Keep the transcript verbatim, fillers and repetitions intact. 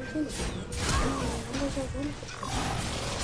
天的，然后然后再给我们补。